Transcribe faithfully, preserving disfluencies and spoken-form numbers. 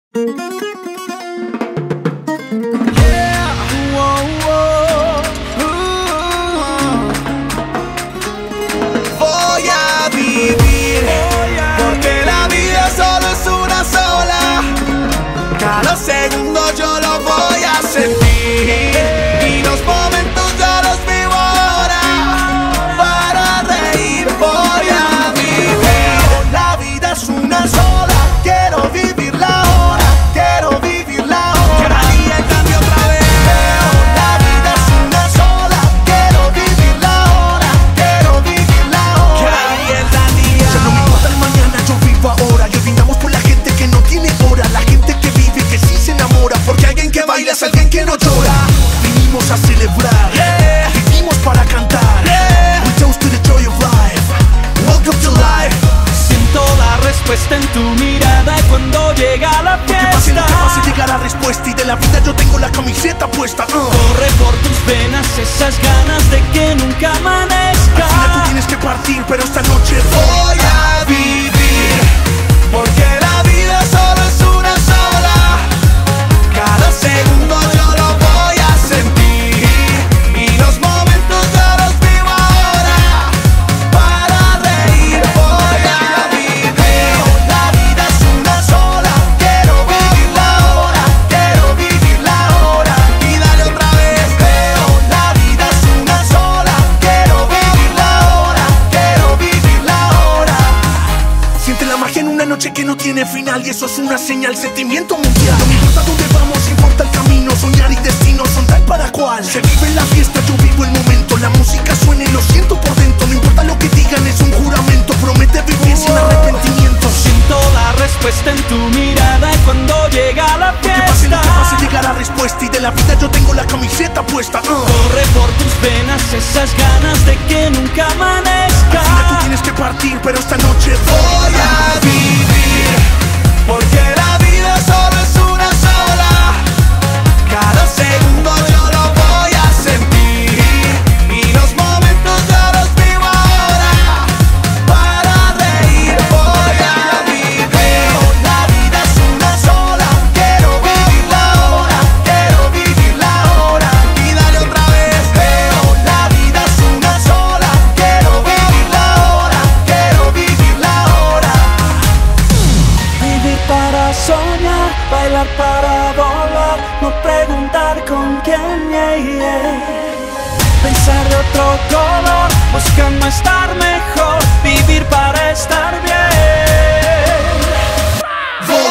Voy a vivir, porque la vida solo es una sola. Cada segundo yo lo voy a sentir, y los momentos ya los vivo ahora. Para reír voy a vivir. La vida es una sola, quiero vivirla ahora. Quiero vivirla ahora. Cada día cambio otra vez. La vida es una sola, quiero vivirla ahora. Quiero vivirla ahora. Cada día es la día. Ya no me importa el mañana, yo vivo ahora. Y brindamos por la gente que no tiene hora, la gente que vive, que sí se enamora. Porque alguien que baila es alguien que no llora. Vinimos a celebrar, Yeah. vivimos para cantar, Yeah. We toast to the joy of life. Welcome to life. Siento la respuesta en tu mirada cuando llega la Que pase fiesta. lo que pase, llega la respuesta. Y de la vida yo tengo la camiseta puesta. uh. Corre por tus venas esas ganas de que nunca amanezca. Al final tú tienes que partir, pero esta noche Voy a vivir, porque la vida solo es una sola. Cada segundo yo lo voy a sentir, y los momentos ya los vivo ahora. Para reír voy a vivir. La vida es una sola, quiero vivirla ahora. Quiero vivirla ahora. Y dale otra vez. Veo, la vida es una sola, quiero vivirla ahora. Quiero vivirla ahora. siente la magia en una noche que no tiene final. Y eso es una señal, sentimiento mundial. No me importa dónde vamos, importa el camino. Soñar y destino son tal para cual. Se vive en la fiesta, yo vivo el momento. La música suena y lo siento por dentro. No importa lo que digan, es un juramento. Promete vivir sin arrepentimiento. Siento la respuesta en tu mirada cuando llega la Que pase lo fiesta. que pase, llega la respuesta. Y de la vida yo tengo la camiseta puesta. uh. Corre por tus venas esas ganas de que nunca Al final tú amanezca. tienes que partir, pero esta noche Voy a vivir, porque la vida solo es una sola. Cada segundo yo lo voy a sentir, y los momentos ya los vivo ahora. Para reír voy a vivir. La vida es una sola, quiero vivirla ahora. Quiero vivirla ahora. Y dale otra vez. Veo, la vida es una sola, quiero vivirla ahora. Quiero vivirla ahora. Vivir para soñar, bailar para volar, no preguntar con quién, yeah, yeah. Pensar de otro color, buscando estar mejor, vivir para estar bien. voy